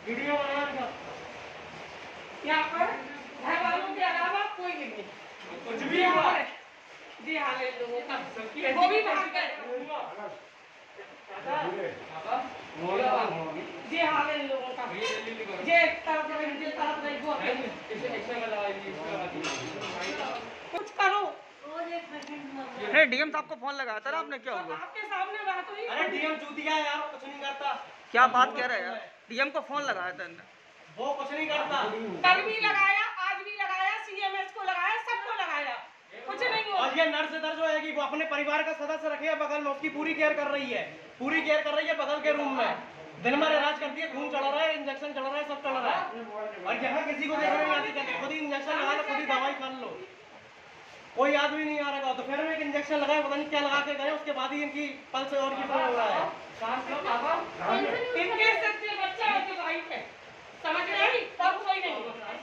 Video बनाना यहाँ पर घर वालों के अलावा कोई नहीं, कुछ भी हुआ जी हाँ ले लोगों का वो भी भाग गए जी हाँ ले लोगों का ये तरफ रही वो कुछ करो। अरे डीएम साहब को फोन लगाया था ना आपने, क्या हुआ? आपके सामने बात हुई। अरे डीएम चूतिया है यार, कुछ नहीं करता। क्या बात कह रहे हैं यार? डीएम को फोन लगाया था इनने, वो कुछ नहीं करता। कल भी लगाया, आज भी लगाया, सीएमएस को लगाया, सबको लगाया, कुछ नहीं हुआ। और ये नर्स दर्ज होएगी, वो अपने परिवार का सदस्य रखे बगल में, उसकी पूरी केयर कर रही है, पूरी केयर कर रही है बगल के रूम में। दिन भर इलाज करती है, खून चढ़ रहा है, इंजेक्शन चढ़ रहा है, सब चढ़ रहा है। और यहाँ किसी को देखने नहीं आती, कहते खुद ही इंजेक्शन लगा लो, खुद ही दवाई कर लो। कोई आदमी नहीं आ रहा, दोपहर में एक इंजेक्शन लगाए, पता नहीं क्या लगा के गए, उसके बाद ही इनकी पल्स और की हो रहा है। इनके सबसे बच्चा है जो वाइफ है, समझ रहे हैं? तब कोई नहीं।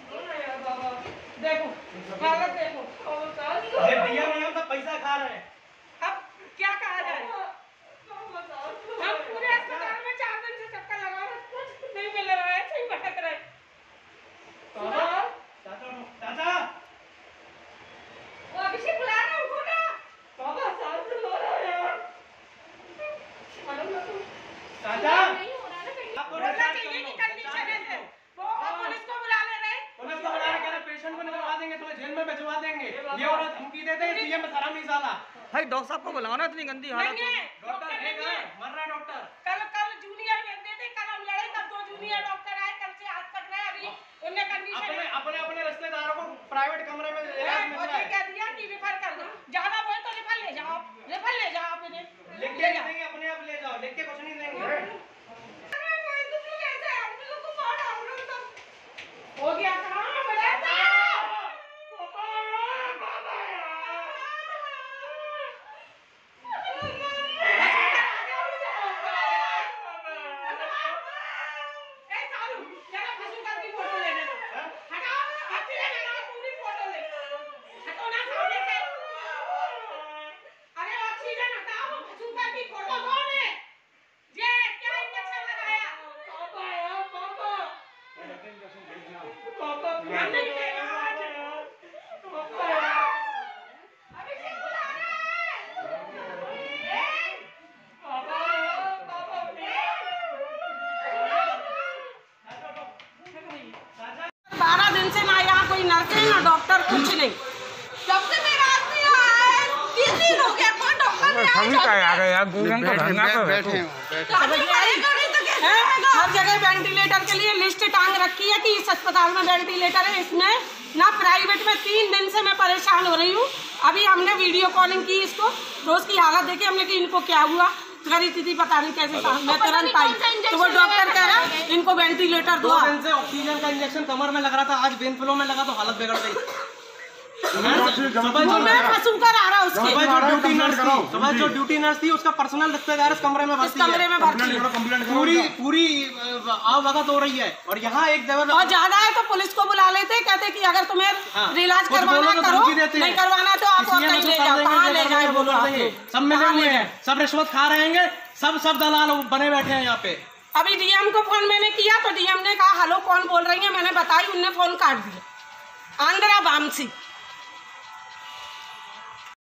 देखो हालत देखो, ये डीएम है, सब पैसा खा रहे हैं। अब क्या कहा जाए? हम पूरे अस्पताल में 4 दिन से चक्कर लगा रहे, कुछ नहीं मिल रहा है, ऐसे ही भटक रहे। चाचा वो अभिषेक बुला रहा है, उठो ना। बाबा सांस लो रहा है यार। चाचा आपको बोलना चाहिए कि कंडीशन है वो, और पुलिस को बुला ले रहे। पुलिस को बुला के पेशेंट को निकलवा देंगे, तुम्हें जेल में भिजवा देंगे। ये औरत धमकी देते हैं, सीएम हरामी साला। भाई डॉक्टर साहब को बुलाओ ना, इतनी गंदी हालत है। डॉक्टर है कहाँ? मर रहा है डॉक्टर। कल जूनियर भेजते थे, कल हम लड़े तब 2 जूनियर डॉक्टर आए, कल से आज तक रहे। अभी उनने कंडीशन अपने रिश्तेदारों को प्राइवेट कमरे में इलाज मिल रहा है। कह दिया कि रेफर कर दो, ज्यादा बोले तो रेफर ले जाओ, रेफर ले जाओ। आप इन्हें लिख के देंगे, अपने आप ले जाओ, लिख के कुछ नहीं देंगे। हो गया कहाँ बड़ा डॉक्टर कुछ नहीं। जब से मेरा आदमी आया है 3 दिन हो गया, कोई डॉक्टर नहीं आया। सभी का आ गया यार, बैठे हर जगह वेंटिलेटर के लिए लिस्ट टांग रखी है कि इस अस्पताल में वेंटिलेटर है, इसमें ना प्राइवेट में। 3 दिन से मैं परेशान हो रही हूँ। अभी हमने वीडियो कॉलिंग की इसको, तो उसकी हालत देखी हमने कि इनको क्या हुआ, करी थी पता नहीं कैसे, मैं तुरंत आई तो वो डॉक्टर कह रहा है इनको वेंटिलेटर दो। 2 दिन से ऑक्सीजन का इंजेक्शन कमर में लग रहा था, आज वेन फ्लो में लगा तो हालत बिगड़ गई। सुबह जो ड्यूटी नर्स थी उसका पर्सनल रिश्तेदार इस कमरे में भर्ती है। पूरी आवभगत हो रही है। और यहाँ एक जगह और ज्यादा है तो पुलिस को बुला लेते, कहते कि अगर तुम्हें इलाज करवाना करो, नहीं करवाना तो आप कहीं ले जाओ, कहाँ ले जाए बोलो। सब मिले हुए हैं, सब रिश्वत खा रहे हैं, सब दलाल बने बैठे हैं यहाँ पे। अभी डीएम को फोन मैंने किया तो डीएम ने कहा हेलो कौन बोल रही है, मैंने बताई, उनने फोन काट दिया। आंध्रा वामसी।